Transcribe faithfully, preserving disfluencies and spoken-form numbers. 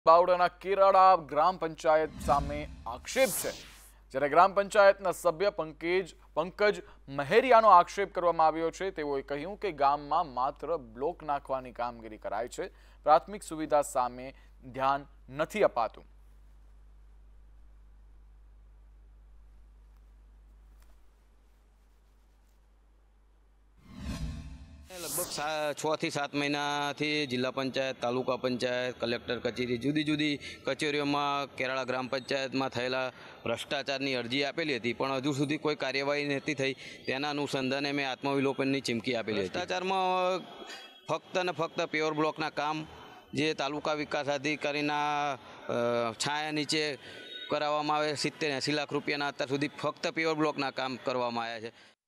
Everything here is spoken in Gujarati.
બાવળાના કેરાળા ગ્રામ પંચાયત સામે આક્ષેપ છે, જ્યારે ગ્રામ પંચાયતના સભ્ય પંકજ પંકજ મહેરિયાનો આક્ષેપ કરવામાં આવ્યો છે। તેઓએ કહ્યું કે ગામમાં માત્ર બ્લોક નાખવાની કામગીરી કરાય છે, પ્રાથમિક સુવિધા સામે ધ્યાન નથી અપાતું। लगभग छ થી सात મહિનાથી જિલ્લા પંચાયત, તાલુકા પંચાયત, કલેક્ટર કચેરી, જુદી જુદી કચેરીઓમાં કેરાળા ગ્રામ પંચાયતમાં થયેલા ભ્રષ્ટાચારની અરજી આપેલી હતી, પણ હજુ સુધી કોઈ કાર્યવાહી નથી થઈ। તેના અનુસંધાને મેં આત્મવિલોપનની ચીમકી આપેલી હતી। ભ્રષ્ટાચારમાં ફક્ત ને ફક્ત પ્યોર બ્લોકના કામ જે તાલુકા વિકાસ અધિકારીના છાયા નીચે કરાવવામાં આવે, સિત્તેર એંસી લાખ રૂપિયાના અત્યાર સુધી ફક્ત પ્યોર બ્લોકના કામ કરવામાં આવ્યા છે।